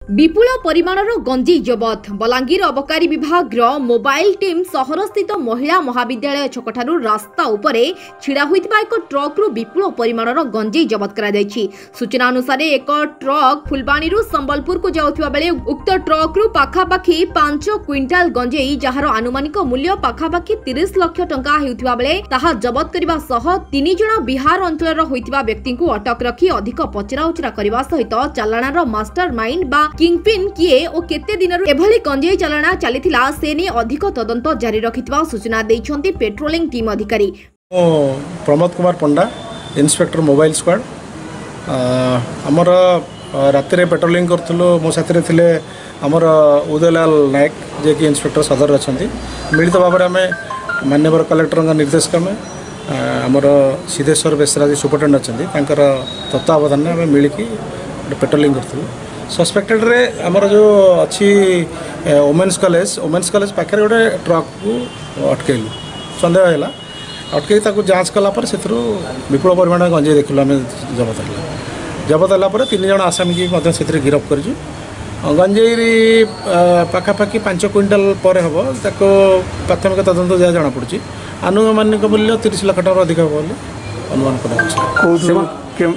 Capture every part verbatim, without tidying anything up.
विपुल परिमाणर गंजेई जबत बलांगीर अबकारी विभाग mobile team सहर स्थित महिला महाविद्यालय छकठारु रास्ता उपरे छिड़ा होइतिबा एक ट्रक रु विपुल परिमाणर गंजेई जबत करा जायछि। सूचना अनुसार एक ट्रक फुलबाणी रु संबलपुर को जाउथिबा बेले उक्त ट्रक रु पाखापाखी पांच क्विंटाल गंजेई जहार आनुमानिक मूल्य पाखापाखी तीस लाख टंका हेउथिबा बेले ताहा जबत करिबा सह तीन जण बिहार अंचलर होइतिबा व्यक्ति को अटक रखी अधिक पचरा उचरा करबा सहित चालाणार मास्टर माइंड बा किंगपिन किए और केते दिनरु एभली गंजेई चालाना चलीथिला से ने अधिक तदंत जारी रखितबा सूचना दैछंती पेट्रोलिंग टीम अधिकारी। Pramod Kumar Panda inspector mobile squad हमर राति रे पेट्रोलिंग करथलो मो साथरे थिले हमर उदयलाल नायक जे कि इंस्पेक्टर सदर अछंती मिलित भाव में आम माननीय कलेक्टर निर्देश क्रमे हमर सिद्धेश्वर बेसराजी सुपरटेंडेंट अछंती तांकर तत्वावधान में मिलिकी पेट्रोलिंग करथलो। सस्पेक्टेड रे हमर जो अच्छी वोमेन्स कॉलेज वोमेन्स कॉलेज पाखे गोटे ट्रक को अटकैलु सन्देह है अटकई जांच कलापर से विपुल परिमाण गंजेई देखल आम जबत है जबत है तीन जन आसामी की गिरफ्त कर गंजेई पाखापाखि पांच क्विंटाल पर हम प्राथमिक तदंत जहाँ जमापड़ी आनुमानिक मूल्य तीस लाख टका अधिक हम अनुमान कर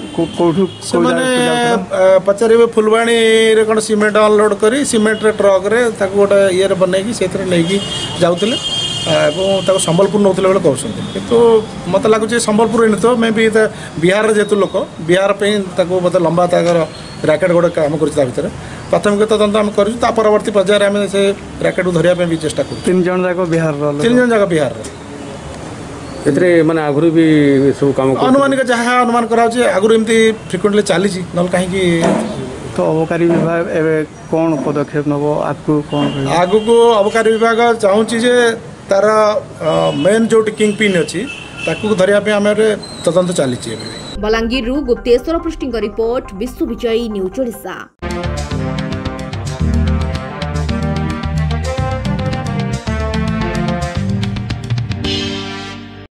पचारे फुलबाणी कौन सीमेंट अनलोड कर सीमेंट ट्रक रे गोटे ये बनई से नहीं जाऊे संबलपुर नौले बेले कहते कितु मत लगुच संबलपुर नहीं तो मे भी बिहार जेतु लोक बिहार मत लंबा रैकेट गोटे काम कर प्राथमिक तदंत आम कर परवर्ती पर्यायर आम से रैकेट को धरने भी चेष्टा कर तीन जन जाक बिहार तीन जन जाक बिहार माने आगुरी भी सब काम अनुमानिक जहाँ अनुमान कराऊँ आगुरी एमती फ्रिक्वेंटली चली ना कहीं तो अबकारी विभाग एवं कौन पदक्षेप नब आगु कौन आगु को अबकारी विभाग चाहूँगी जे तार मेन जो किंगपिन अच्छी धरने आम तदंत चली। बलांगीर गुप्तेश्वर पृष्टि रिपोर्ट विश्व विजयी न्यूज ओडिशा।